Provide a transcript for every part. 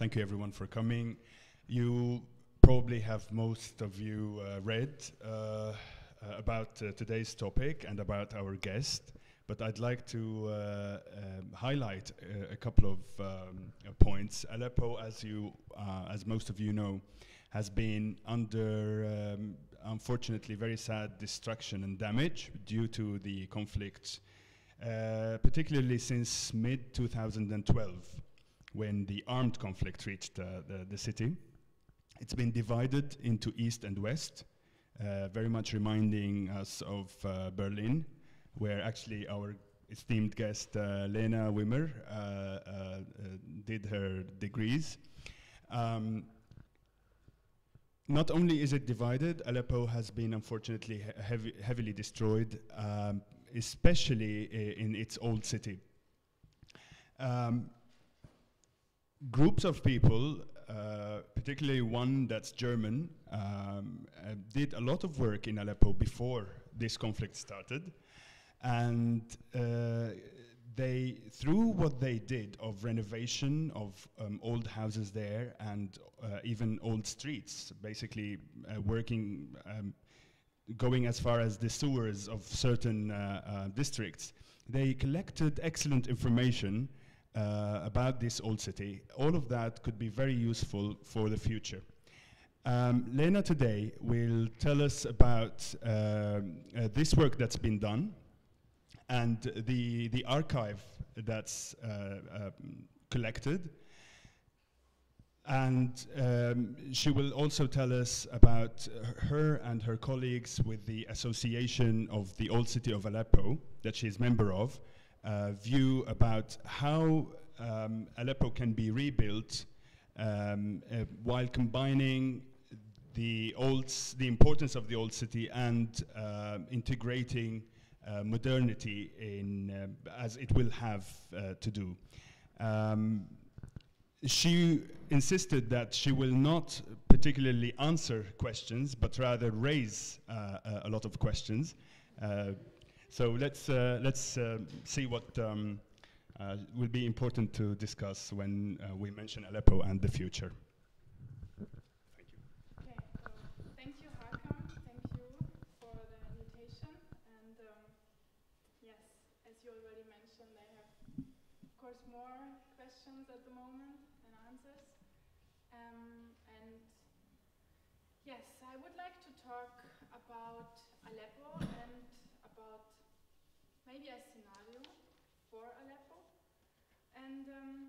Thank you everyone for coming. You probably have most of you read about today's topic and about our guest, but I'd like to highlight a couple of points. Aleppo, as most of you know, has been under, unfortunately, very sad destruction and damage due to the conflicts, particularly since mid-2012, when the armed conflict reached the city. It's been divided into East and West, very much reminding us of Berlin, where actually our esteemed guest, Lena Wimmer, did her degrees. Not only is it divided, Aleppo has been unfortunately heavily destroyed, especially in its old city. Groups of people, particularly one that's German, did a lot of work in Aleppo before this conflict started. And they, through what they did of renovation of old houses there and even old streets, basically working, going as far as the sewers of certain districts, they collected excellent information about this old city. All of that could be very useful for the future. Lena today will tell us about this work that's been done and the archive that's collected. And she will also tell us about her and her colleagues with the Association of the Old City of Aleppo that she's member of, view about how Aleppo can be rebuilt while combining the importance of the old city and integrating modernity in as it will have to do. She insisted that she will not particularly answer questions, but rather raise a lot of questions. So let's see what will be important to discuss when we mention Aleppo and the future. Thank you. Okay, thank you, Hakan. Thank you for the invitation. And yes, as you already mentioned, I have, of course, more questions at the moment than answers. And yes, I would like to talk about Aleppo and about maybe a scenario for Aleppo. And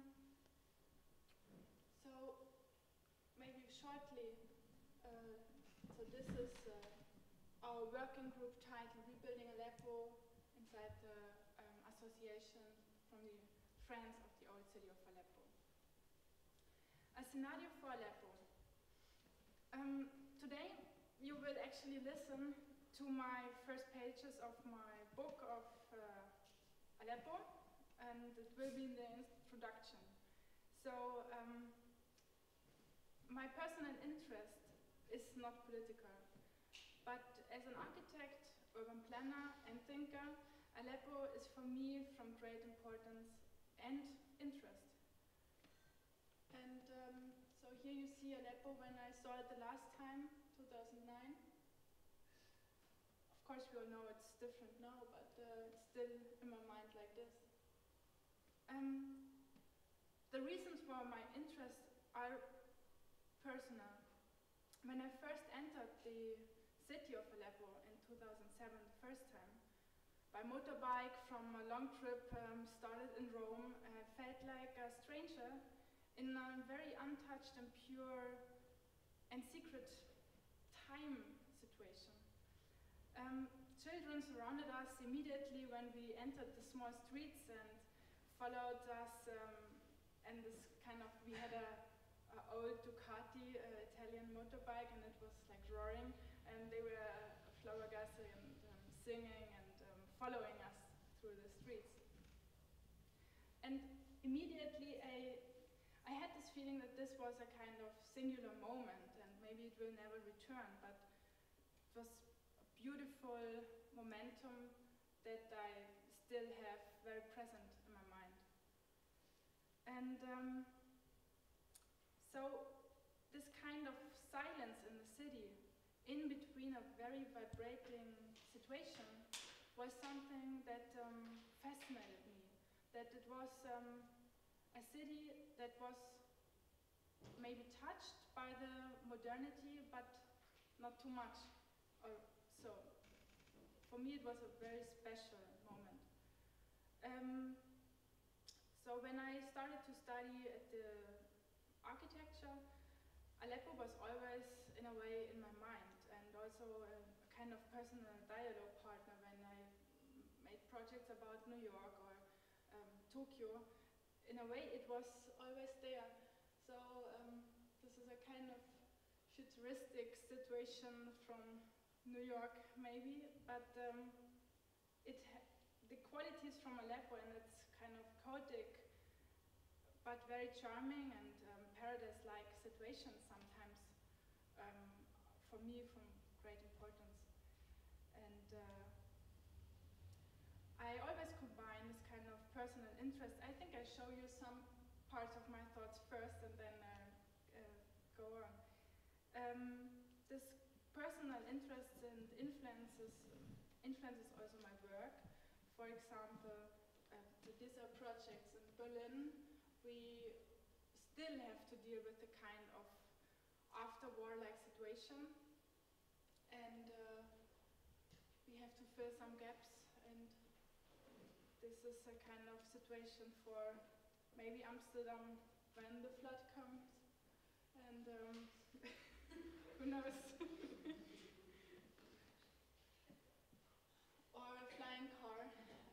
so maybe shortly, so this is our working group titled Rebuilding Aleppo inside the association from the Friends of the Old City of Aleppo. A scenario for Aleppo. Today you will actually listen to my first pages of my book of Aleppo, and it will be in the introduction. So my personal interest is not political, but as an architect, urban planner and thinker, Aleppo is for me from great importance and interest. And so here you see Aleppo when I saw it the last time, 2009. Of course we all know it's different now, but it's still in my mind like this. The reasons for my interest are personal. When I first entered the city of Aleppo in 2007, the first time, by motorbike from a long trip started in Rome, I felt like a stranger in a very untouched and pure and secret time situation. Children surrounded us immediately when we entered the small streets and followed us, and this kind of, we had a old Ducati Italian motorbike, and it was like roaring, and they were flower gas and singing and following us through the streets. And immediately I had this feeling that this was a kind of singular moment, and maybe it will never return, but it was a beautiful momentum that I still have very present in my mind. And So this kind of silence in the city, in between a very vibrating situation, was something that fascinated me. That it was a city that was maybe touched by the modernity, but not too much. Or so. For me, it was a very special moment. So when I started to study at the architecture, Aleppo was always, in a way, in my mind, and also a kind of personal dialogue partner when I made projects about New York or Tokyo. In a way, it was always there. So this is a kind of futuristic situation from New York, maybe, but the qualities from Aleppo and its kind of chaotic but very charming and paradise-like situations sometimes, for me, from great importance. And I always combine this kind of personal interest. I think I show you some parts of my thoughts first and then go on. This personal interest and influences also my work. For example, the DISA projects in Berlin, we still have to deal with the kind of after-war-like situation, and we have to fill some gaps, and this is a kind of situation for maybe Amsterdam when the flood comes, and who knows? Or a flying car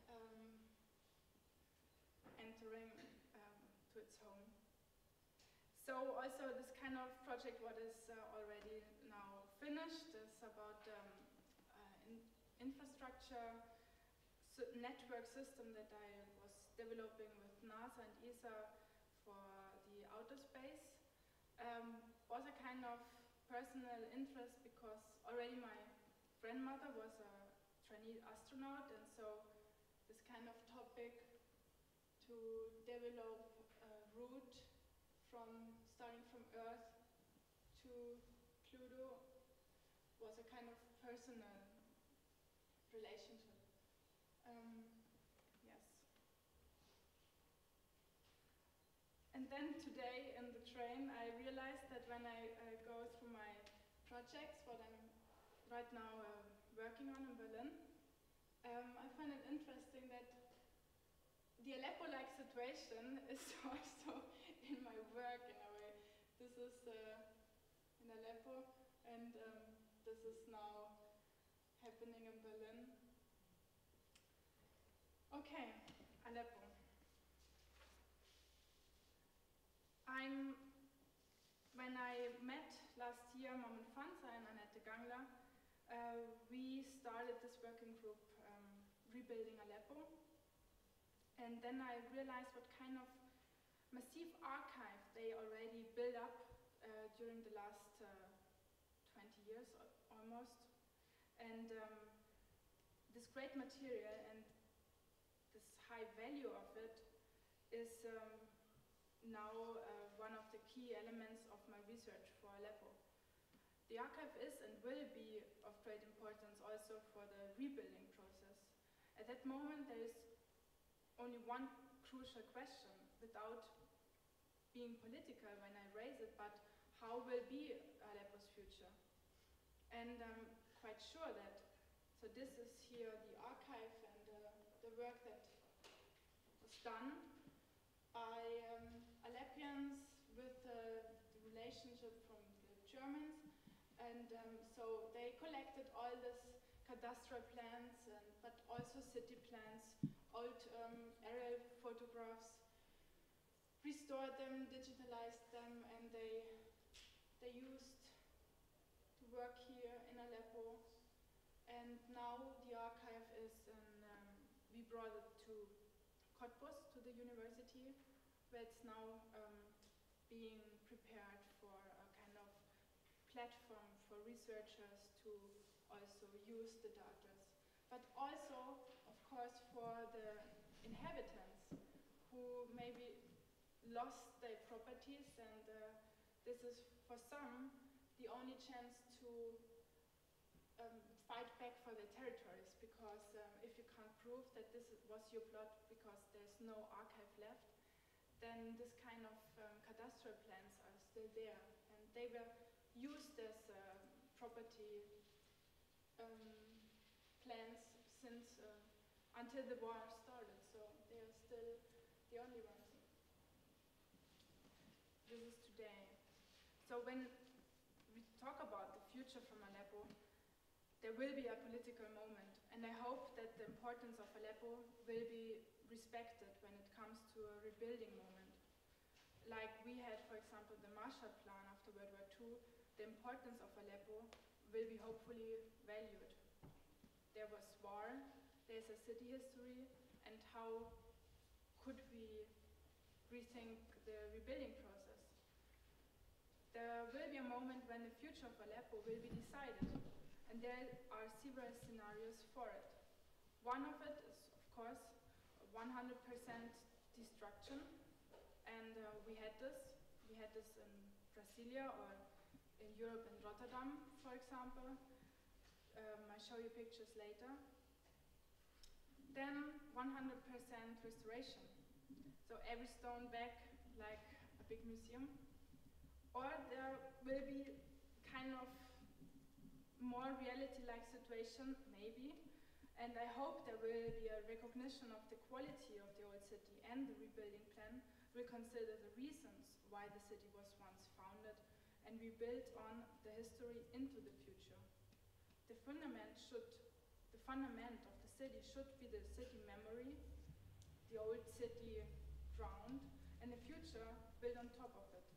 entering to its home. So also this kind of project, what is already now finished, is about infrastructure network system that I was developing with NASA and ESA for the outer space. Was a kind of personal interest because already my grandmother was a trainee astronaut, and so this kind of topic to develop a route starting from Earth to Pluto was a kind of personal relationship. Yes. And then today in the train, I realized that when I go through my projects, what I'm right now working on in Berlin, I find it interesting that the Aleppo-like situation is also in my work in a way. This is in Aleppo, and this is now happening in Berlin. Okay, Aleppo. When I met last year Mohamed Fanza and Annette Gangler, we started this working group, Rebuilding Aleppo. And then I realized what kind of massive archive they already built up during the last 20 years almost. And this great material and this high value of it is now one of the key elements of my research for Aleppo. The archive is and will be of great importance also for the rebuilding process. At that moment, there is only one crucial question, without being political when I raise it, but how will be Aleppo's future? And I'm quite sure that, so this is here the archive and the work that was done by Aleppians with the relationship from the Germans. And so they collected all this cadastral plans, but also city plans, old aerial photographs, restored them, digitalized them, and they used to work here in Aleppo. And now the archive is we brought it to Cottbus, to the university, where it's now being prepared for a kind of platform for researchers to also use the data. But also, of course, for the inhabitants who maybe lost their properties and this is for some the only chance to fight back for their territories, because if you can't prove that this was your plot because there's no archive left, then this kind of cadastral plans are still there, and they were used as property plans since until the war started, so they are still the only ones. This is today. So when we talk about the future from Aleppo, there will be a political moment, and I hope that the importance of Aleppo will be respected when it comes to a rebuilding moment. Like we had, for example, the Marshall Plan after World War II, the importance of Aleppo will be hopefully valued. There was war, there's a city history, and how could we rethink the rebuilding process? There will be a moment when the future of Aleppo will be decided, and there are several scenarios for it. One of it is, of course, 100% destruction, and we had this in Brasilia or in Europe, in Rotterdam, for example. I'll show you pictures later. Then 100% restoration. So every stone back like a big museum. Or there will be kind of more reality-like situation, maybe. And I hope there will be a recognition of the quality of the old city, and the rebuilding plan will consider the reasons why the city was once founded and rebuilt on the history into the future. The fundament of the city should be the city memory, the old city ground, and the future built on top of it.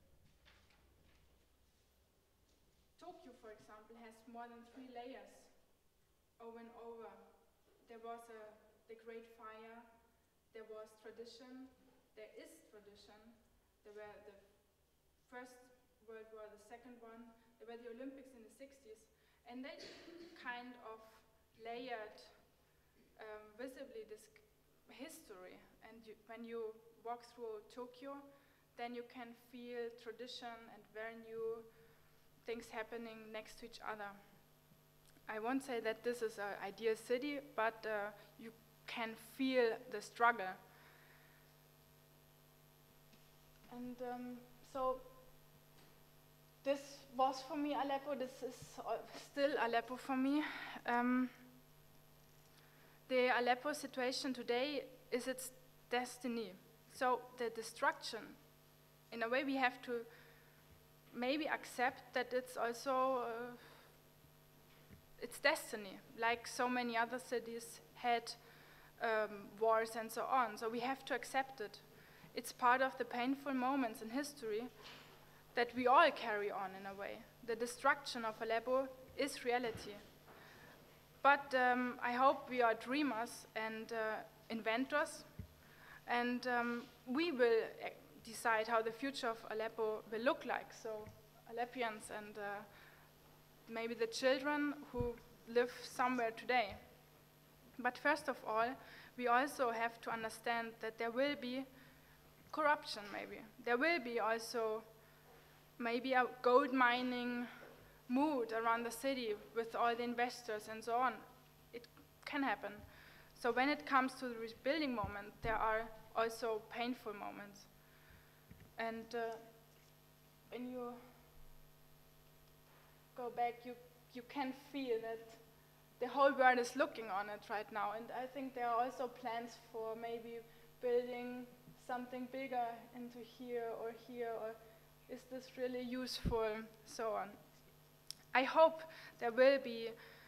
Tokyo, for example, has more than 3 layers over and over. There was the Great Fire, there was tradition, there is tradition, there were the First World War, the second one, there were the Olympics in the 60s, and they kind of layered visibly this history. And when you walk through Tokyo, then you can feel tradition and very new things happening next to each other. I won't say that this is an ideal city, but you can feel the struggle. And so this was for me Aleppo, this is still Aleppo for me. The Aleppo situation today is its destiny. So the destruction, in a way we have to maybe accept that it's also its destiny, like so many other cities had wars and so on. So we have to accept it. It's part of the painful moments in history that we all carry on in a way. The destruction of Aleppo is reality. But I hope we are dreamers and inventors, and we will decide how the future of Aleppo will look like. So Aleppians and maybe the children who live somewhere today. But first of all, we also have to understand that there will be corruption, maybe. There will be also maybe a gold mining mood around the city with all the investors and so on. It can happen. So when it comes to the rebuilding moment, there are also painful moments. And when you go back, you can feel that the whole world is looking on it right now. And I think there are also plans for maybe building something bigger into here, or is this really useful, so on. I hope there will be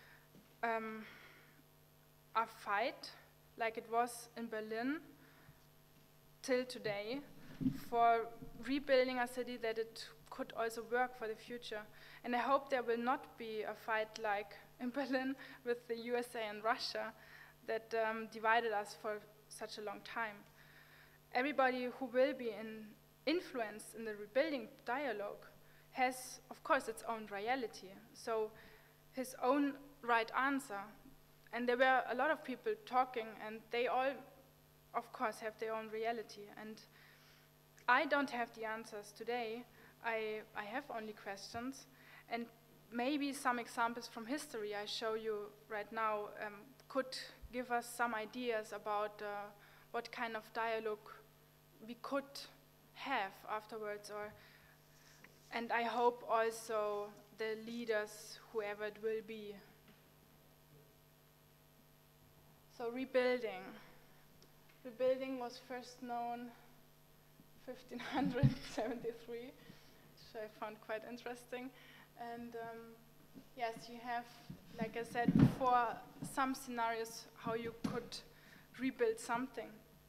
a fight, like it was in Berlin till today, for rebuilding a city that it could also work for the future. And I hope there will not be a fight like in Berlin with the USA and Russia that divided us for such a long time. Everybody who will be influenced in the rebuilding dialogue has, of course, its own reality, so his own right answer. And there were a lot of people talking, and they all, of course, have their own reality. And I don't have the answers today. I have only questions, and maybe some examples from history I show you right now could give us some ideas about what kind of dialogue we could have afterwards, and I hope also the leaders, whoever it will be. So rebuilding. Rebuilding was first known 1573, which I found quite interesting. And yes, you have, like I said before, some scenarios how you could rebuild something.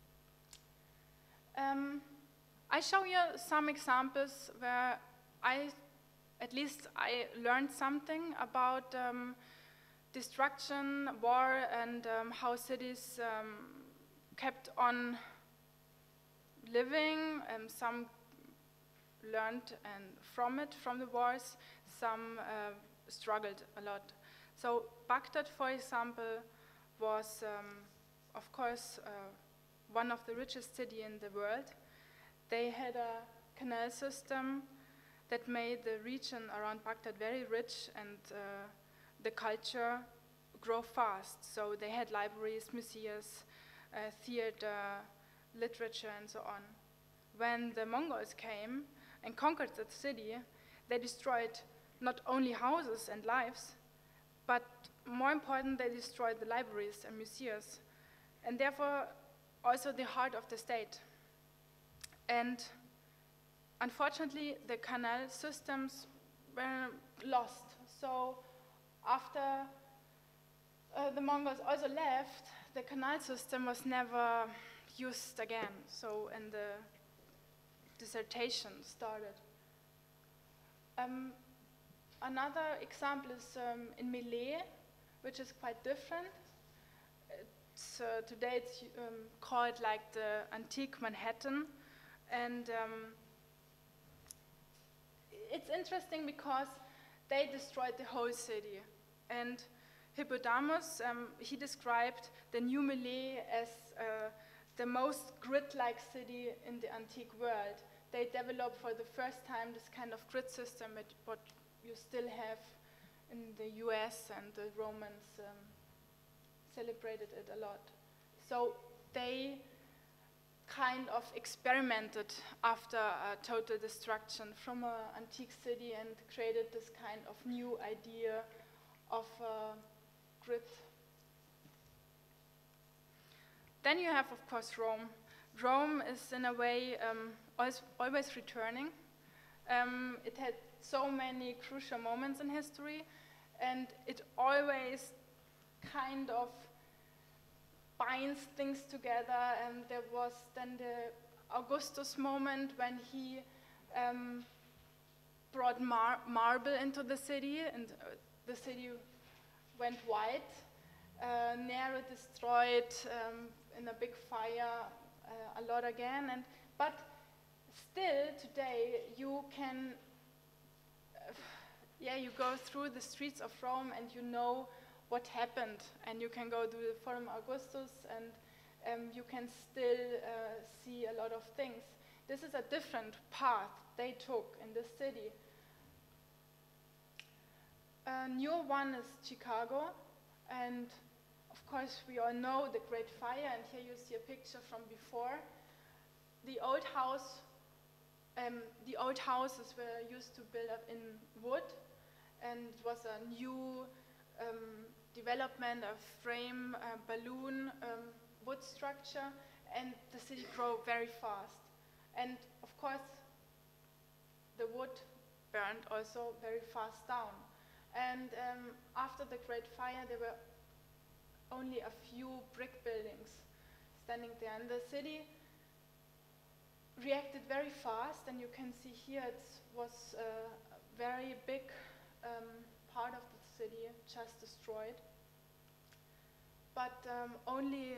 I show you some examples where at least I learned something about destruction, war, and how cities kept on living. Some learned from the wars, some struggled a lot. So Baghdad, for example, was of course one of the richest cities in the world. They had a canal system that made the region around Baghdad very rich, and the culture grow fast. So they had libraries, museums, theater, literature, and so on. When the Mongols came and conquered the city, they destroyed not only houses and lives, but more important, they destroyed the libraries and museums, and therefore also the heart of the state. And unfortunately, the canal systems were lost. So after the Mongols also left, the canal system was never used again. So, and the dissertation started. Another example is in Melee, which is quite different. Today it's called like the antique Manhattan, and it's interesting because they destroyed the whole city. And Hippodamus, he described the new Melee as the most grid-like city in the antique world. They developed for the first time this kind of grid system, what you still have in the US, and the Romans celebrated it a lot. So they kind of experimented after a total destruction from an antique city and created this kind of new idea of grid. Then you have, of course, Rome. Rome is in a way always returning. It had so many crucial moments in history, and it always kind of binds things together. And there was then the Augustus moment when he brought marble into the city, and the city went white. Nero destroyed in a big fire a lot again, but still today you can, you go through the streets of Rome and you know what happened, and you can go to the Forum Augustus and you can still see a lot of things. This is a different path they took in the city. A new one is Chicago, and of course we all know the Great Fire, and here you see a picture from before. The old houses were used to build up in wood, and it was a new development of frame, balloon, wood structure, and the city grew very fast. And of course, the wood burned also very fast down. And after the Great Fire, there were only a few brick buildings standing there, and the city reacted very fast, and you can see here it was a very big part of the city just destroyed. But only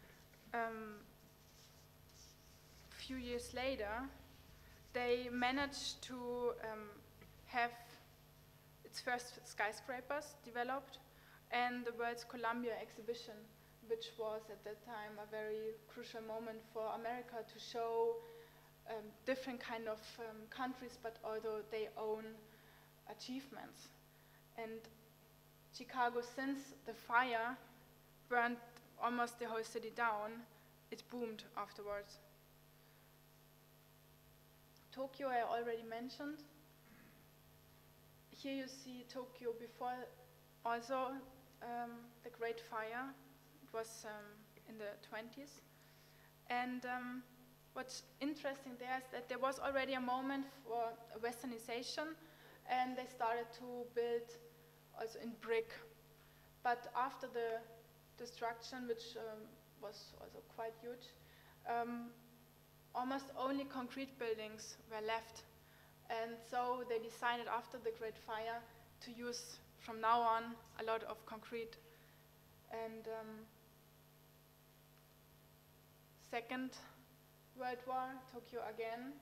few years later, they managed to have its first skyscrapers developed, and the World's Columbia exhibition, which was at that time a very crucial moment for America to show different kind of countries, but although they own achievements. And Chicago, since the fire burned almost the whole city down, it boomed afterwards. Tokyo I already mentioned. Here you see Tokyo before also the Great Fire. It was in the 20s. And what's interesting there is that there was already a moment for westernization, and they started to build also in brick. But after the destruction, which was also quite huge, almost only concrete buildings were left. And so they decided after the Great Fire to use, from now on, a lot of concrete. And Second World War, Tokyo again,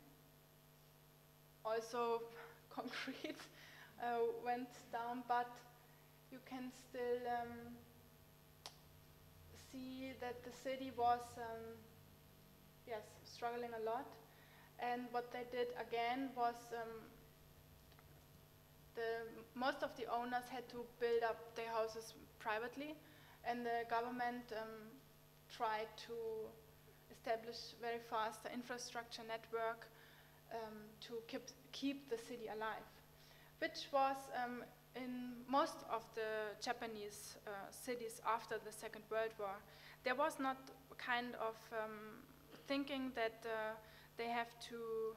also concrete went down, but you can still see that the city was yes, struggling a lot. And what they did again was most of the owners had to build up their houses privately, and the government tried to establish very fast an infrastructure network to keep the city alive, which was in most of the Japanese cities after the Second World War. There was not kind of thinking that they have to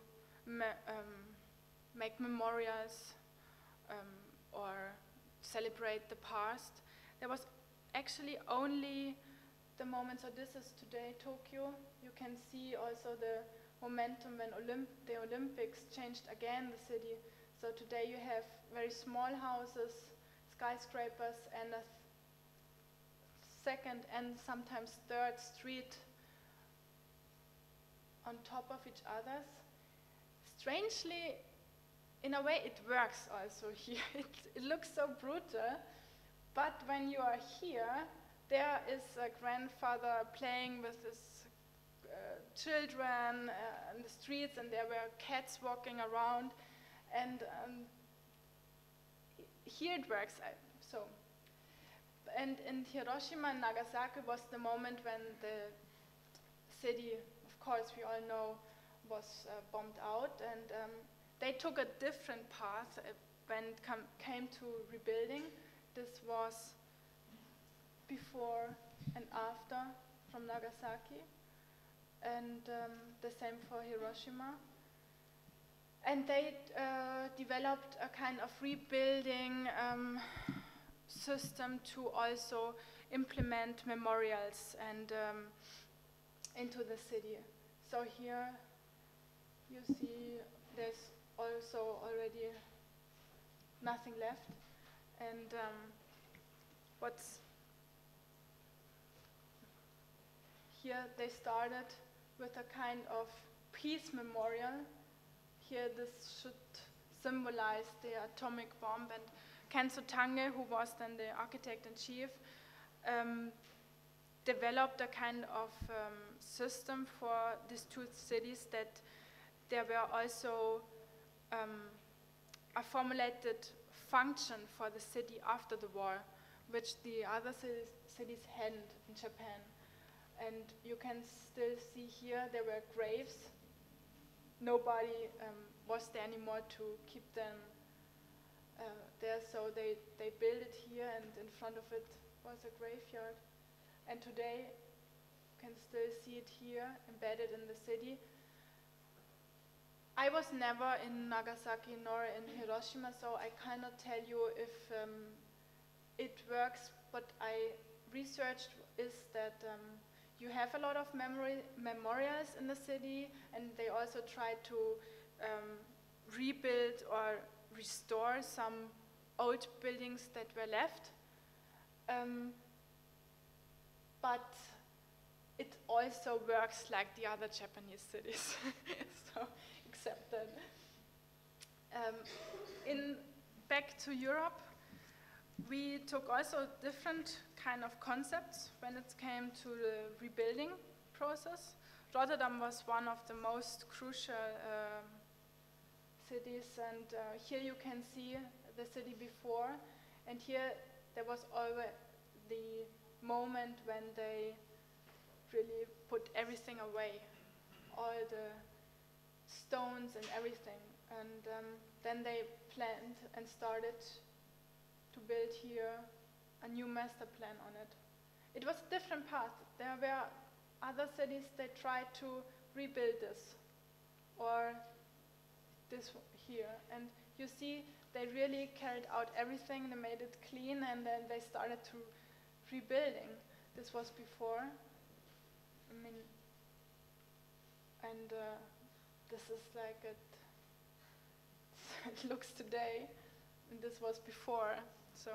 make memorials or celebrate the past. There was actually only the moment, so this is today Tokyo. You can see also the momentum when the Olympics changed again the city. So today you have very small houses, skyscrapers, and a second and sometimes third street on top of each other. Strangely, in a way it works also here. It looks so brutal, but when you are here, there is a grandfather playing with his children in the streets, and there were cats walking around, and here it works. And in Hiroshima and Nagasaki was the moment when the city, of course we all know, was bombed out, and they took a different path when it came to rebuilding. This was before and after from Nagasaki, and the same for Hiroshima. And they developed a kind of rebuilding system to also implement memorials and into the city. So here you see there's also already nothing left, and what's here they started with a kind of peace memorial. Here this should symbolize the atomic bomb, and Kenzo Tange, who was then the architect-in-chief, developed a kind of system for these two cities, that there were also a formulated function for the city after the war, which the other cities hadn't in Japan. And you can still see here there were graves. Nobody was there anymore to keep them there, so they built it here, and in front of it was a graveyard. And today you can still see it here, embedded in the city. I was never in Nagasaki nor in Hiroshima, so I cannot tell you if it works. What I researched is that you have a lot of memorials in the city, and they also try to rebuild or restore some old buildings that were left. But it also works like the other Japanese cities. So, except that. Back to Europe, we took also different kind of concepts when it came to the rebuilding process. Rotterdam was one of the most crucial cities, and here you can see the city before, and here there was always the moment when they really put everything away, all the stones and everything, and then they planned and started to build here a new master plan on it. It was a different path. There were other cities that tried to rebuild this, or this here, and you see they really carried out everything, they made it clean, and then they started to rebuilding. This was before, I mean, and this is like it looks today, and this was before. So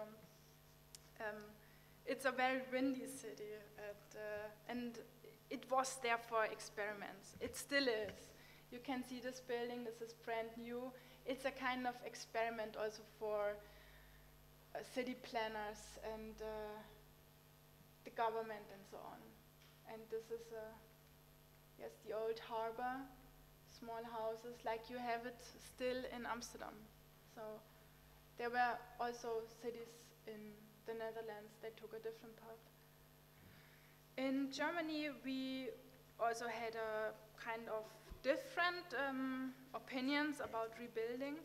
it's a very windy city, and it was there for experiments. It still is. You can see this building, this is brand new. It's a kind of experiment also for city planners and the government and so on. And this is, yes, the old harbor, small houses, like you have it still in Amsterdam. So there were also cities in the Netherlands that took a different path. In Germany, we also had a kind of different opinions about rebuilding.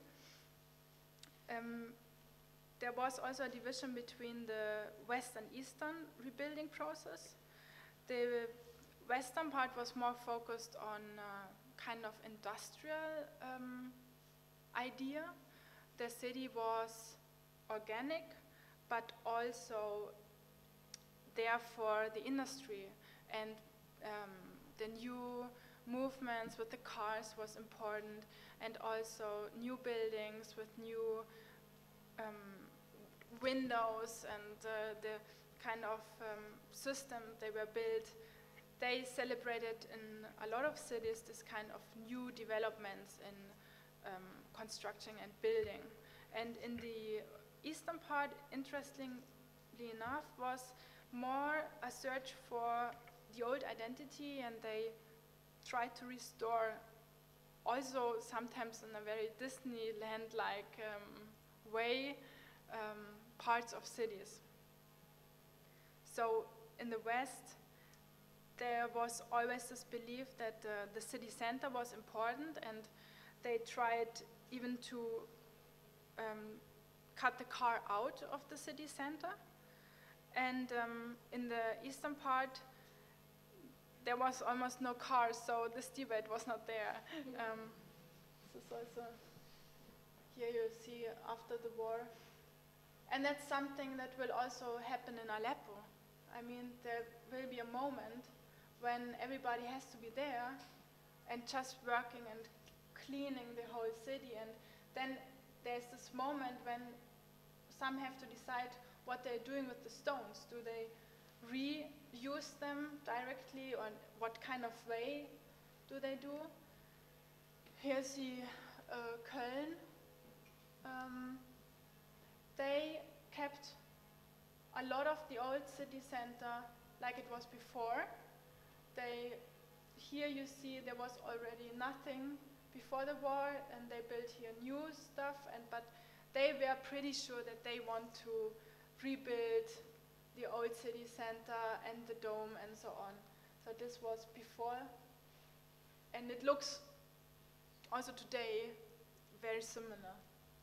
There was also a division between the west and eastern rebuilding process. The western part was more focused on kind of industrial idea. The city was organic, but also there for the industry, and the new movements with the cars was important, and also new buildings with new windows and the kind of system they were built. They celebrated in a lot of cities this kind of new developments in construction and building. And in the eastern part, interestingly enough, was more a search for the old identity, and they tried to restore, also sometimes in a very Disneyland-like way, parts of cities. So in the West, there was always this belief that the city center was important, and they tried even to cut the car out of the city center. And in the eastern part, there was almost no cars, so this debate was not there. This is also, here you see after the war. And that's something that will also happen in Aleppo. I mean, there will be a moment when everybody has to be there and just working and cleaning the whole city. And then there's this moment when some have to decide what they're doing with the stones. Do they reuse them directly, or what kind of way do they do? Here's the Köln. They kept a lot of the old city center like it was before. Here you see there was already nothing before the war, and they built here new stuff, but they were pretty sure that they want to rebuild the old city center and the dome and so on. So this was before, and it looks also today very similar.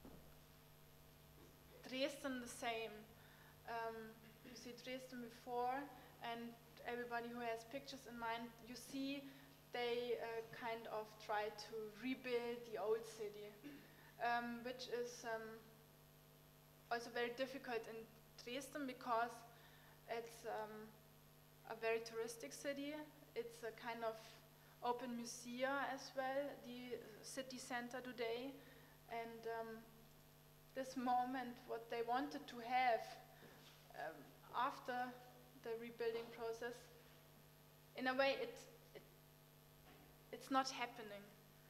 Dresden the same. You see Dresden before, and everybody who has pictures in mind, you see they kind of try to rebuild the old city, which is also very difficult in Dresden because it's a very touristic city. It's a kind of open museum as well, the city center today. And this moment, what they wanted to have after the rebuilding process, in a way it's not happening.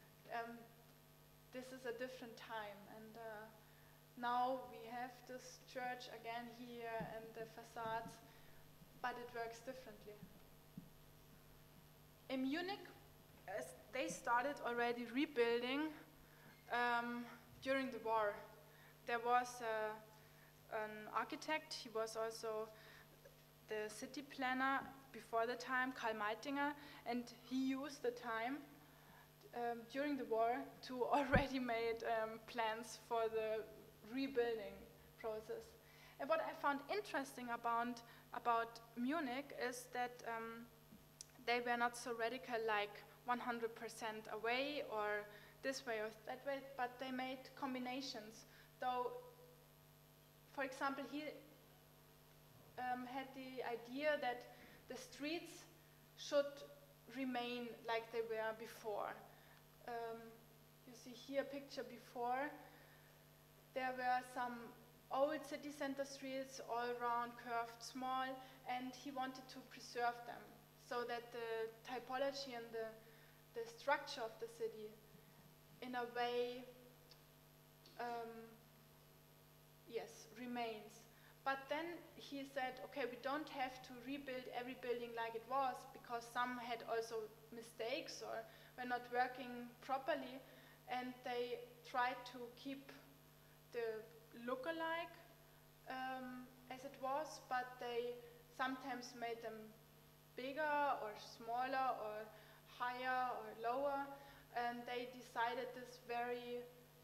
This is a different time, and now we have this church again here and the facades, but it works differently. In Munich, they started already rebuilding during the war. There was an architect, he was also the city planner before the time, Karl Meitinger, and he used the time during the war to already made plans for the rebuilding process. And what I found interesting about Munich is that they were not so radical, like 100% away or this way or that way, but they made combinations. Though, for example, he had the idea that the streets should remain like they were before. You see here a picture before. There were some old city center streets, all round, curved, small, and he wanted to preserve them so that the typology and the structure of the city, in a way, yes, remains. But then he said, okay, we don't have to rebuild every building like it was, because some had also mistakes or were not working properly, and they tried to keep the look-alike as it was, but they sometimes made them bigger or smaller or higher or lower, and they decided this very,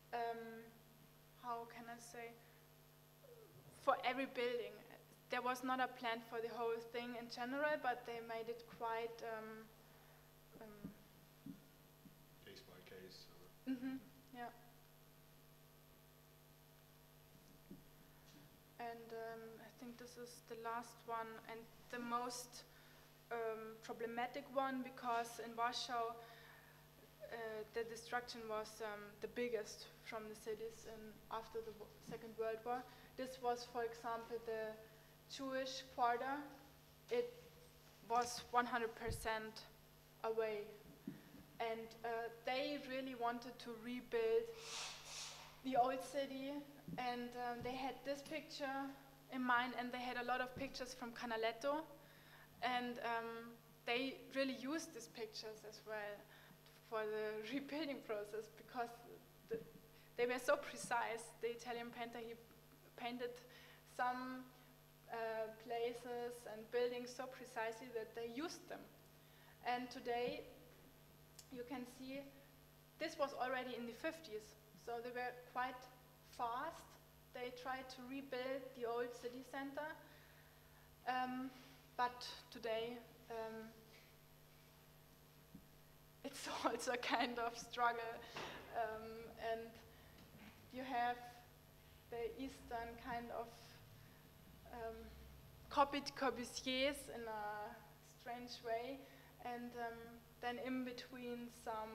how can I say, for every building. There was not a plan for the whole thing in general, but they made it quite case by case. Yeah. And I think this is the last one and the most problematic one, because in Warsaw the destruction was the biggest from the cities after the Second World War. This was, for example, the Jewish quarter. It was 100% away. And they really wanted to rebuild the old city, and they had this picture in mind, and they had a lot of pictures from Canaletto, and they really used these pictures as well for the rebuilding process, because they were so precise. The Italian painter, he painted some places and buildings so precisely that they used them. And today, you can see this was already in the 50s, so they were quite fast. They tried to rebuild the old city center, but today it's also a kind of struggle, and you have the Eastern kind of copied Corbusiers in a strange way, and then in between some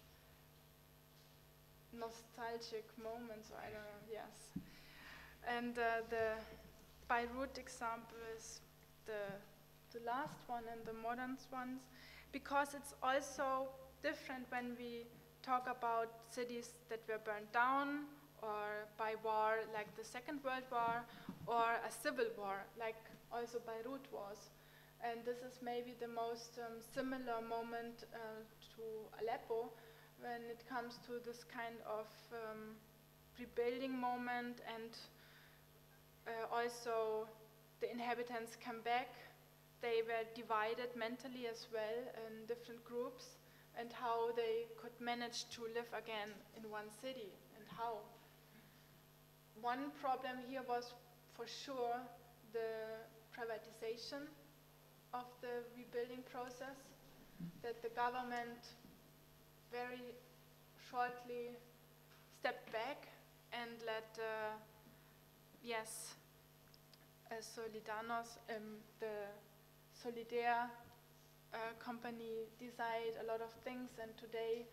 nostalgic moments, I don't know, yes. And the Beirut example is the last one and the modern ones, because it's also different when we talk about cities that were burned down or by war, like the Second World War, or a civil war, like also Beirut was. And this is maybe the most similar moment to Aleppo, when it comes to this kind of rebuilding moment, and also the inhabitants come back. They were divided mentally as well in different groups, and how they could manage to live again in one city, and how. One problem here was for sure the privatization of the rebuilding process, that the government very shortly stepped back and let, Solidarnos, the Solidaire company, decide a lot of things, and today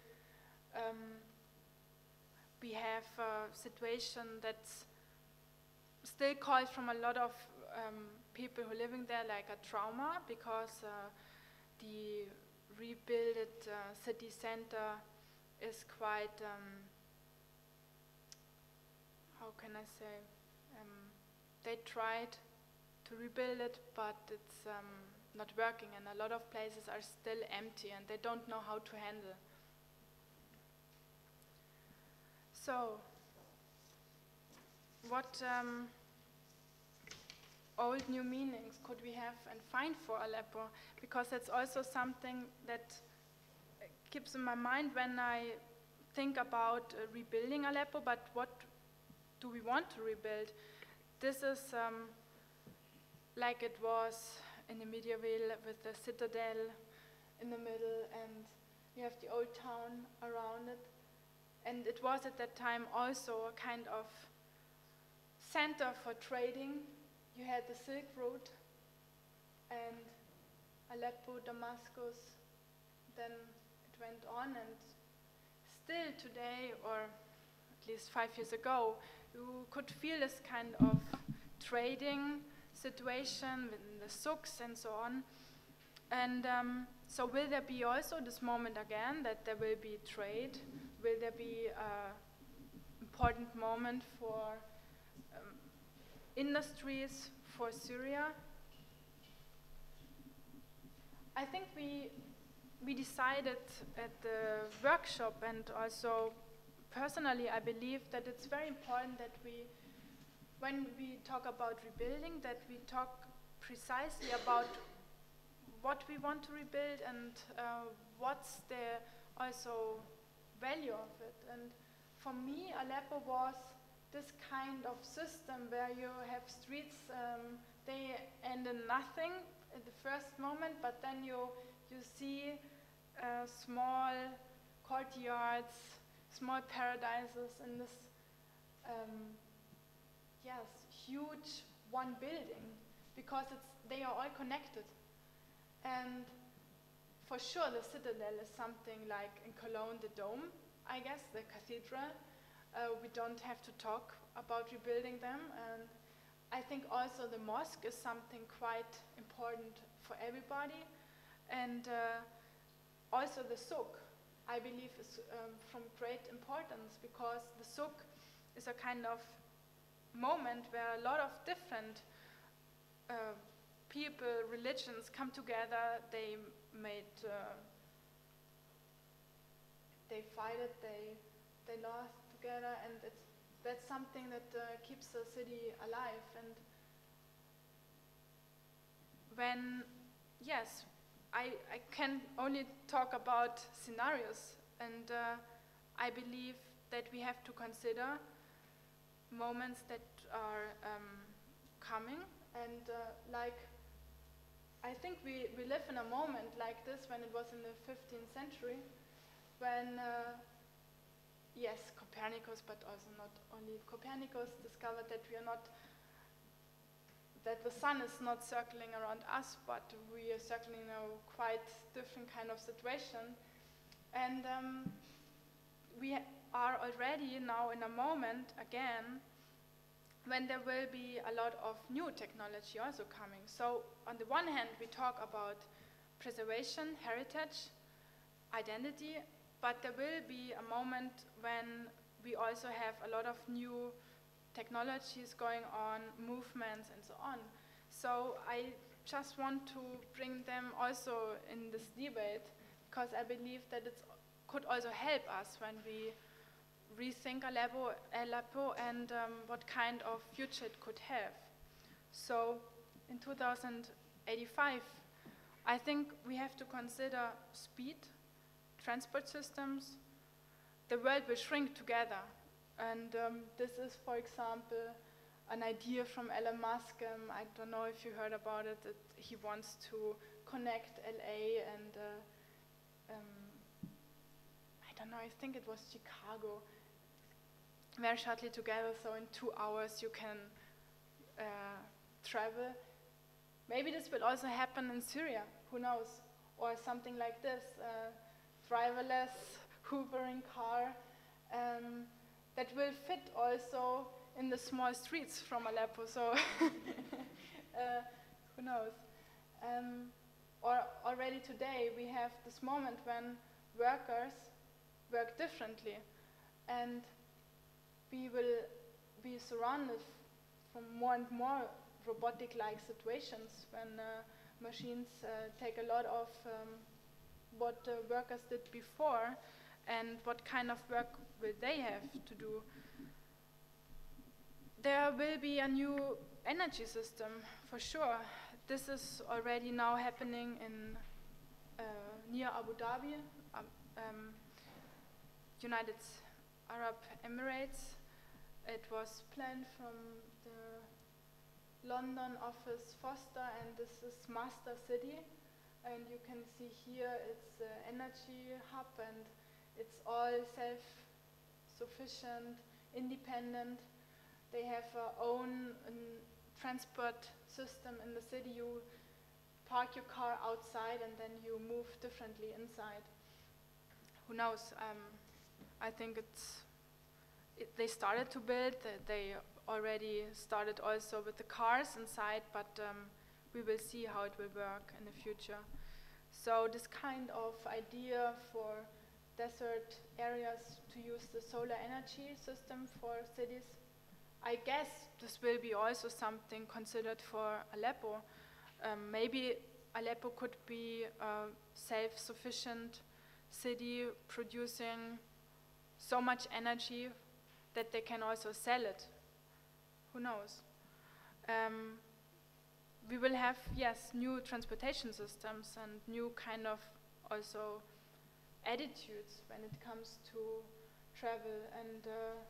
we have a situation that's still called from a lot of people who are living there like a trauma, because the rebuilt city center is quite, how can I say, they tried to rebuild it, but it's not working, and a lot of places are still empty and they don't know how to handle. So, what old new meanings could we have and find for Aleppo? Because that's also something that keeps in my mind when I think about rebuilding Aleppo, but what do we want to rebuild? This is like it was in the medieval with the citadel in the middle, and you have the old town around it. And it was at that time also a kind of center for trading. You had the Silk Road and Aleppo, Damascus, then it went on, and still today, or at least 5 years ago, you could feel this kind of trading situation within the souks and so on. And so will there be also this moment again that there will be trade? Will there be an important moment for industries for Syria? I think we decided at the workshop, and also personally I believe that it's very important that when we talk about rebuilding, that we talk precisely about what we want to rebuild and what's the also value of it. And for me, Aleppo was this kind of system where you have streets, they end in nothing at the first moment, but then you see small courtyards, small paradises in this huge one building, because they are all connected. And for sure the citadel is something like in Cologne, the dome, I guess, the cathedral. We don't have to talk about rebuilding them. And I think also the mosque is something quite important for everybody. And also the souk, I believe, is from great importance, because the souk is a kind of moment where a lot of different people, religions come together. They fight it, they lost together, and that's something that keeps the city alive. And when, yes, I can only talk about scenarios, and I believe that we have to consider moments that are coming, and like I think we live in a moment like this when it was in the 15th century, when yes, Copernicus, but also not only Copernicus, discovered that that the sun is not circling around us, but we are circling in a quite different kind of situation. And we are already now in a moment again when there will be a lot of new technology also coming. So on the one hand, we talk about preservation, heritage, identity, but there will be a moment when we also have a lot of new technologies going on, movements and so on. So I just want to bring them also in this debate, because I believe that it could also help us when we rethink Aleppo and what kind of future it could have. So in 2085, I think we have to consider speed, transport systems. The world will shrink together. And this is, for example, an idea from Elon Musk. I don't know if you heard about it, that he wants to connect LA and I don't know, I think it was Chicago, very shortly together, so in 2 hours you can travel. Maybe this will also happen in Syria, who knows, or something like this, driverless, hoovering car, that will fit also in the small streets from Aleppo, so who knows. Or already today we have this moment when workers work differently, and we will be surrounded from more and more robotic-like situations when machines take a lot of what the workers did before, and what kind of work will they have to do. There will be a new energy system, for sure. This is already now happening in near Abu Dhabi, United Arab Emirates. It was planned from the London office Foster, and this is Master City. And you can see here it's the energy hub, and it's all self-sufficient, independent. They have their own transport system in the city. You park your car outside and then you move differently inside. Who knows? I think they started to build. They already started also with the cars inside, but we will see how it will work in the future. So this kind of idea for desert areas to use the solar energy system for cities, I guess this will be also something considered for Aleppo. Maybe Aleppo could be a self-sufficient city producing so much energy that they can also sell it. Who knows? We will have, yes, new transportation systems and new kind of also attitudes when it comes to travel. And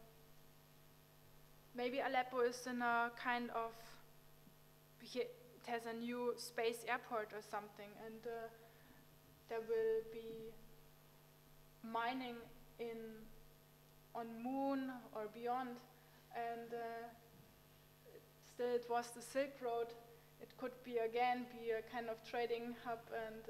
maybe Aleppo is in a kind of, it has a new space airport or something, and there will be mining on moon or beyond, and still it was the Silk Road. It could be again be a kind of trading hub, and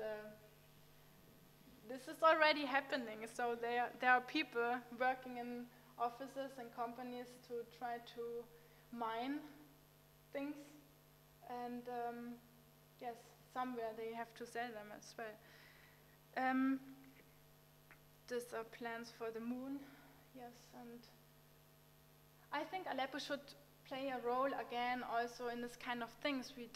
this is already happening. So there are people working in offices and companies to try to mine things, and yes, somewhere they have to sell them as well. These are plans for the moon, yes, and I think Aleppo should play a role again also in this kind of things. We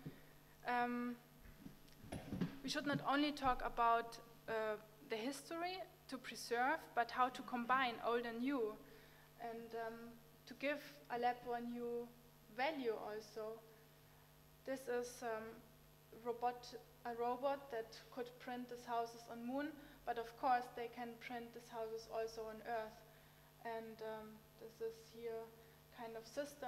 should not only talk about the history to preserve, but how to combine old and new, and to give Aleppo a new value also. This is a robot that could print these houses on moon, but of course they can print these houses also on Earth. And this is here kind of system,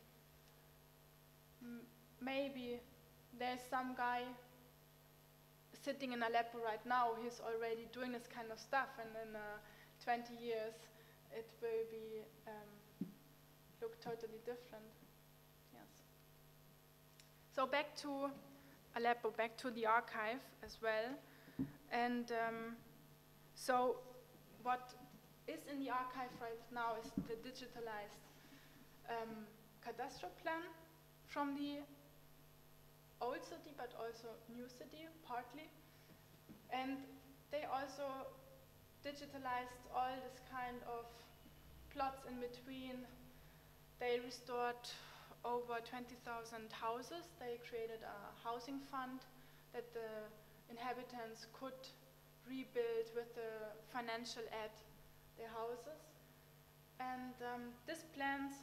and maybe there's some guy sitting in Aleppo right now. He's already doing this kind of stuff, and in 20 years it will be look totally different. Yes. So back to Aleppo, back to the archive as well, and so what is in the archive right now is the digitalized cadastral plan from the old city, but also new city, partly. And they also digitalized all this kind of plots in between. They restored over 20,000 houses. They created a housing fund that the inhabitants could rebuild with the financial aid their houses. And these plans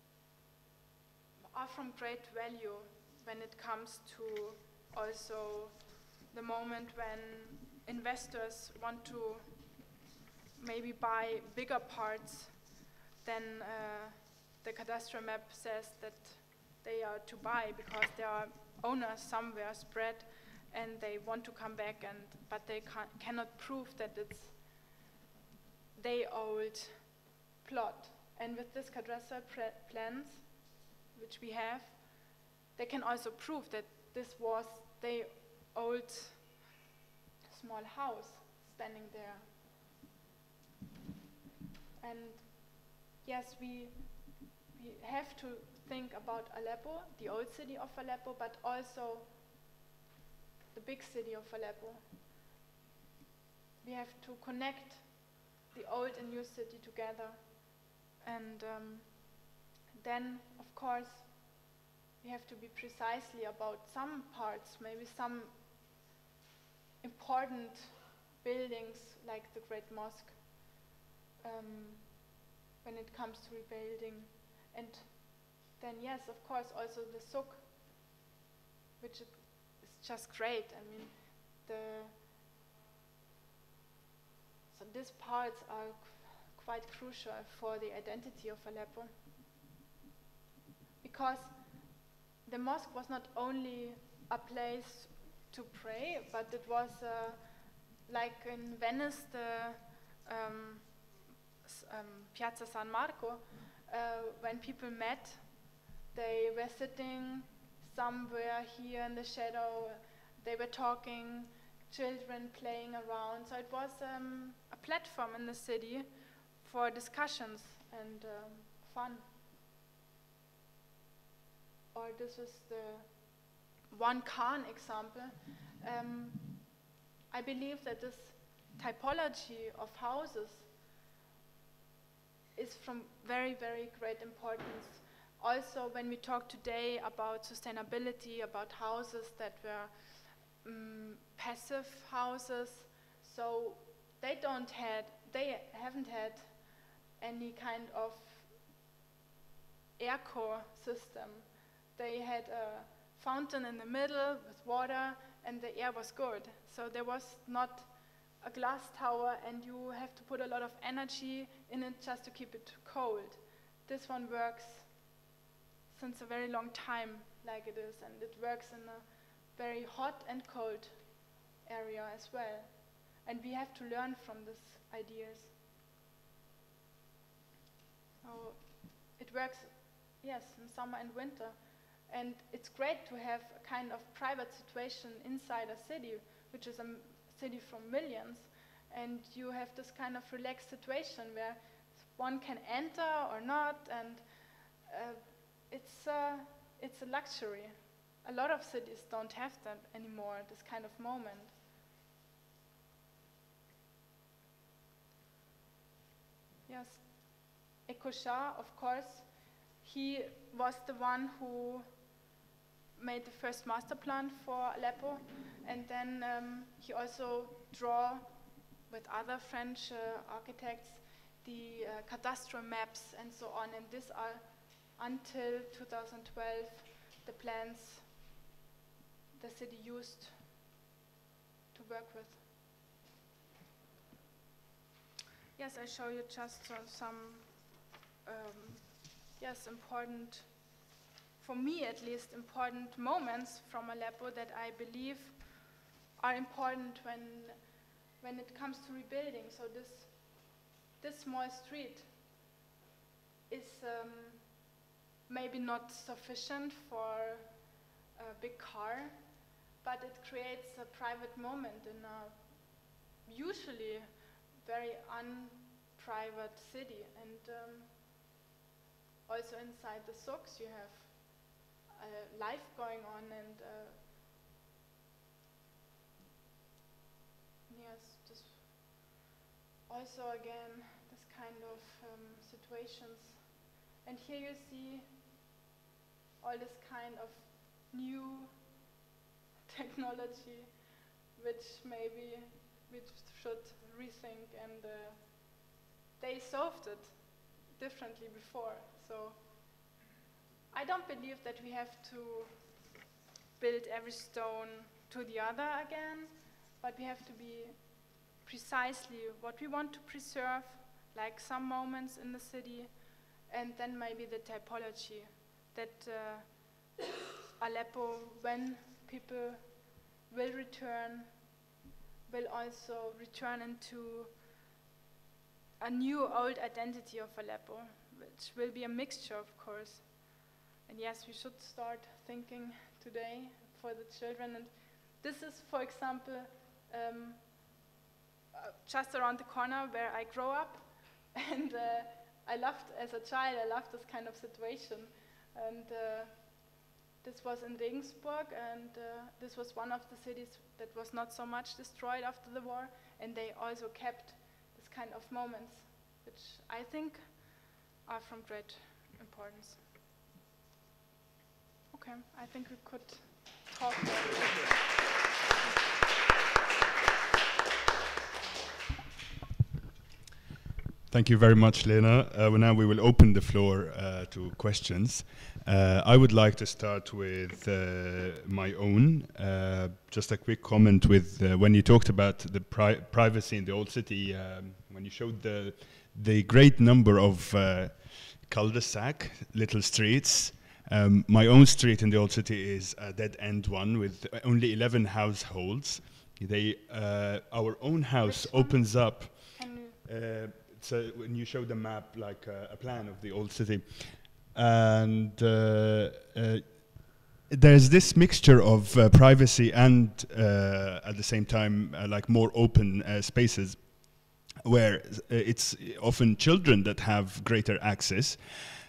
are from great value when it comes to also the moment when investors want to maybe buy bigger parts than the cadastral map says that they are to buy, because there are owners somewhere spread and they want to come back, but they cannot prove that it's their old plot. And with this cadastral plans, which we have, they can also prove that this was their old small house standing there. And yes, we have to think about Aleppo, the old city of Aleppo, but also the big city of Aleppo. We have to connect the old and new city together. And then, of course, we have to be precisely about some parts, maybe some important buildings like the Great Mosque, when it comes to rebuilding. And then yes, of course, also the souk, which is just great. I mean, so these parts are quite crucial for the identity of Aleppo, because the mosque was not only a place to pray, but it was like in Venice, the Piazza San Marco, when people met, they were sitting somewhere here in the shadow, they were talking, children playing around. So it was a platform in the city for discussions and fun. Or this is the one Khan example. I believe that this typology of houses is from very, very great importance. Also, when we talk today about sustainability, about houses that were passive houses, so they haven't had any kind of air core system. They had a fountain in the middle with water, and the air was good. So there was not a glass tower, and you have to put a lot of energy in it just to keep it cold. This one works since a very long time like it is, and it works in a very hot and cold area as well. And we have to learn from these ideas. So it works, yes, in summer and winter. And it's great to have a kind of private situation inside a city, which is a city from millions, and you have this kind of relaxed situation where one can enter or not, and it's a luxury. A lot of cities don't have that anymore, this kind of moment. Yes, Ekosha, of course, he was the one who made the first master plan for Aleppo, and then he also drew with other French architects the cadastral maps and so on, and these are until 2012 the plans the city used to work with. Yes, I show you just some important, for me at least, important moments from Aleppo that I believe are important when it comes to rebuilding. So this small street is maybe not sufficient for a big car, but it creates a private moment in a usually very unprivate city. And also inside the souks you have life going on, and yes, this also again this kind of situations. And here you see all this kind of new technology, which maybe we should rethink, and they solved it differently before. So I don't believe that we have to build every stone to the other again, but we have to be precisely what we want to preserve, like some moments in the city, and then maybe the typology that Aleppo, when people will return, will also return into a new old identity of Aleppo, which will be a mixture, of course. And yes, we should start thinking today for the children. And this is, for example, just around the corner where I grew up. And I loved, as a child, I loved this kind of situation. And this was in Regensburg, and this was one of the cities that was not so much destroyed after the war. And they also kept this kind of moments, which I think are from great importance. Okay. Okay, I think we could talk about it. Thank you very much, Lena. Now we will open the floor to questions. I would like to start with my own. Just a quick comment with when you talked about the privacy in the old city, when you showed the great number of cul-de-sac, little streets. My own street in the old city is a dead-end one with only 11 households. Our own house opens up. So when you show the map, like a plan of the old city, and there's this mixture of privacy and at the same time like more open spaces, where it's often children that have greater access.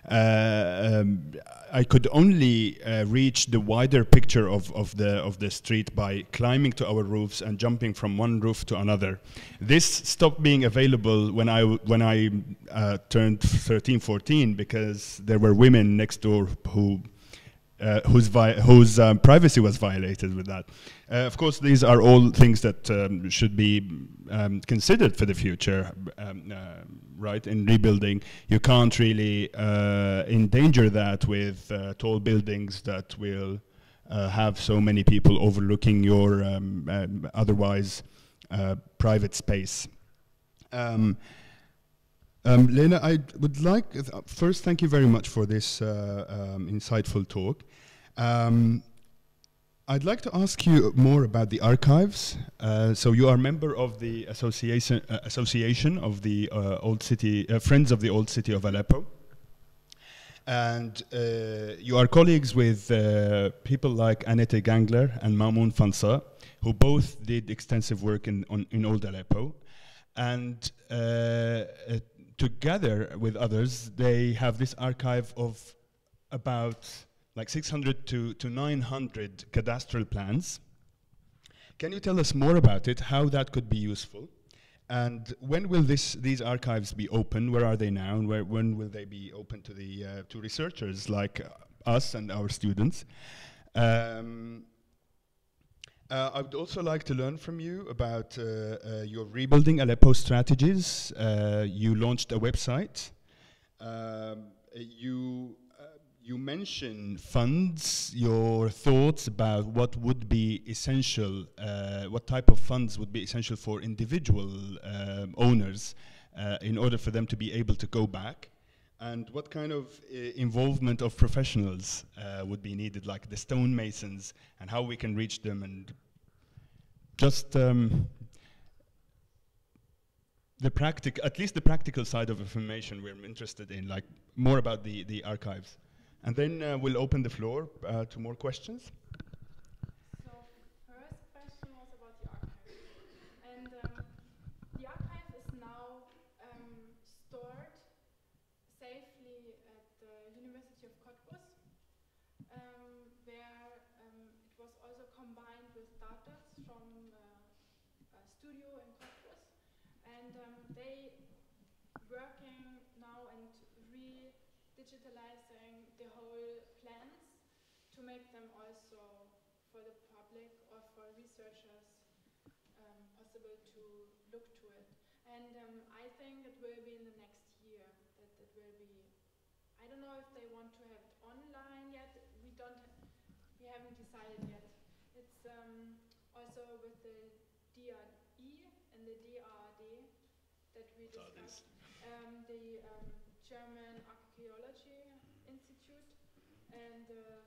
I could only reach the wider picture of the street by climbing to our roofs and jumping from one roof to another. This stopped being available when I turned 13, 14, because there were women next door whose privacy was violated with that. Of course, these are all things that should be considered for the future, right? In rebuilding, you can't really endanger that with tall buildings that will have so many people overlooking your otherwise private space. Lena, I would like, first, thank you very much for this insightful talk. I'd like to ask you more about the archives. So you are a member of the association of the Old City, Friends of the Old City of Aleppo. And you are colleagues with people like Annette Gangler and Mamoun Fansa, who both did extensive work in Old Aleppo. And together with others, they have this archive of about like 600 to 900 cadastral plans. Can you tell us more about it, how that could be useful? And when will these archives be open? Where are they now? And when will they be open to to researchers like us and our students? I would also like to learn from you about your rebuilding Aleppo strategies. You launched a website. You mention funds, your thoughts about what would be essential, what type of funds would be essential for individual owners in order for them to be able to go back, and what kind of involvement of professionals would be needed, like the stonemasons, and how we can reach them, and just at least the practical side of information we're interested in, like more about the archives. And then we'll open the floor to more questions. So first question was about the archive. And the archive is now stored safely at the University of Cottbus, where it was also combined with data from a studio in Cottbus. And they working now and digitalizing the whole plans to make them also for the public or for researchers possible to look to it. And I think it will be in the next year that it will be. I don't know if they want to have it online yet. We haven't decided yet. It's also with the DRE and the DRD that we discussed. The German Archaeology Institute and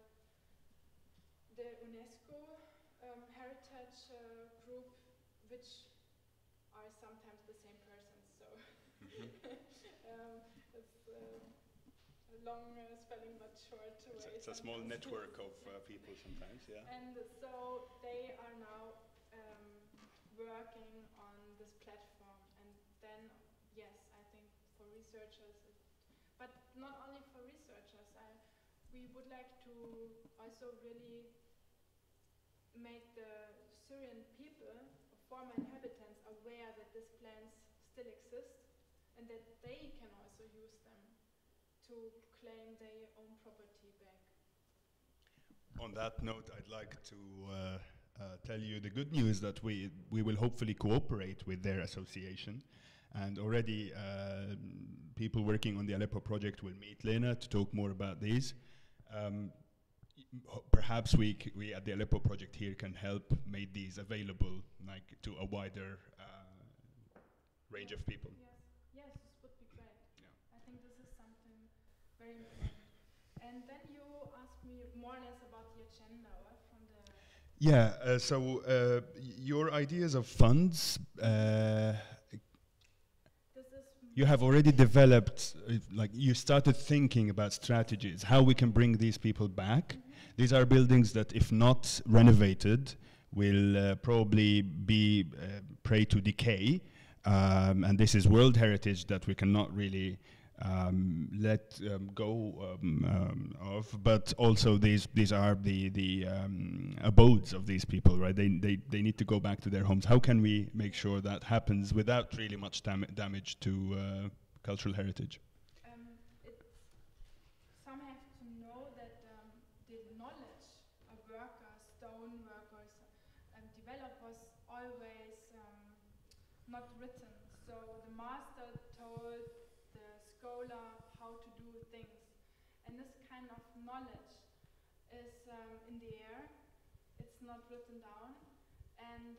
the UNESCO heritage group, which are sometimes the same persons. So it's a long spelling but short way. It's a small network of people sometimes, yeah. And so they are now working on this platform, and then yes, I think for researchers, but not only for researchers, we would like to also really make the Syrian people, former inhabitants, aware that these plans still exist and that they can also use them to claim their own property back. On that note, I'd like to tell you the good news that we will hopefully cooperate with their association. And already people working on the Aleppo project will meet Lena to talk more about these. Perhaps we at the Aleppo project here can help make these available like to a wider range of people. Yes, this would be great. Yeah. I think this is something very important. And then you asked me more or less about the agenda from the... Yeah, so your ideas of funds, you have already developed, like you started thinking about strategies, how we can bring these people back. These are buildings that if not renovated will probably be prey to decay. And this is world heritage that we cannot really let go of, but also these are the abodes of these people, right? They need to go back to their homes. How can we make sure that happens without really much damage to cultural heritage? Some have to know that the knowledge of workers, stone workers, and developers always not written. So the master told the scholar how to do things. And this kind of knowledge is in the air. It's not written down. And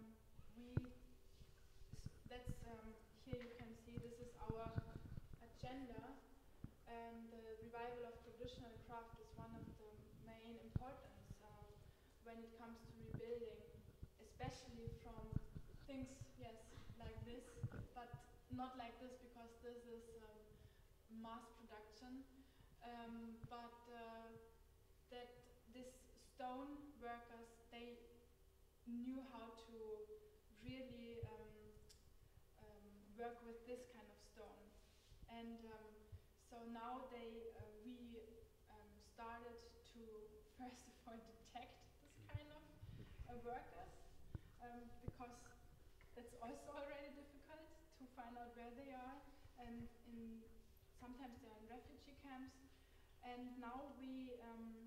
here you can see this is our agenda. And the revival of traditional craft is one of the main importance when it comes to rebuilding, especially from things, yes, like this, but not like this because this is mass production, but that these stone workers, they knew how to really work with this kind of stone. And so now we started to first of all detect this kind of workers because it's also already difficult to find out where they are, and sometimes they are in refugee camps. And now we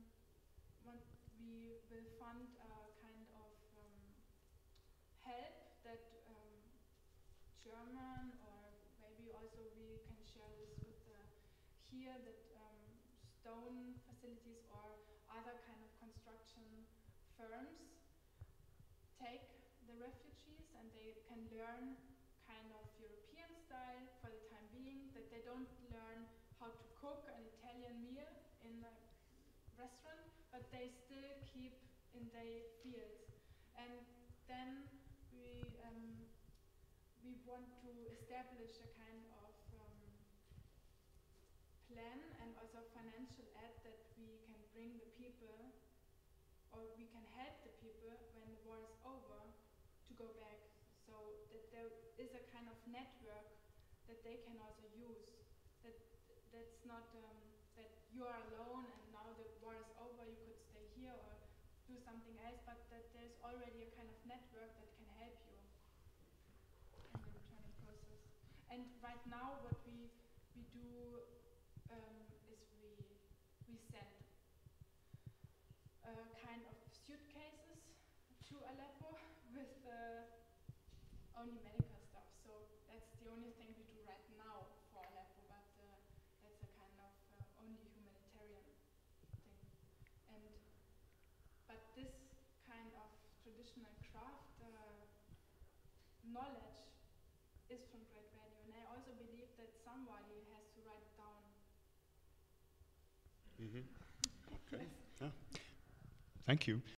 will fund a kind of help that German, or maybe also we can share this with here, that stone facilities or other kind of construction firms take the refugees and they can learn kind of European style for the time being, that they don't learn how to cook an Italian meal in a restaurant, but they still keep in their fields. And then we want to establish a kind of plan and also financial aid that we can bring the people, or we can help the people when the war is over to go back, so that there is a kind of network that they can also use. That's not that you are alone and now the war is over, you could stay here or do something else, but that there's already a kind of network that can help you in the returning process. And right now what we do is we send kind of suitcases to Aleppo with only medical stuff. So that's the only thing we do right now for Aleppo, but that's a kind of only humanitarian thing. But this kind of traditional craft knowledge is from great value, and I also believe that somebody has to write it down. Mm-hmm. Okay. Yes. Yeah. Thank you.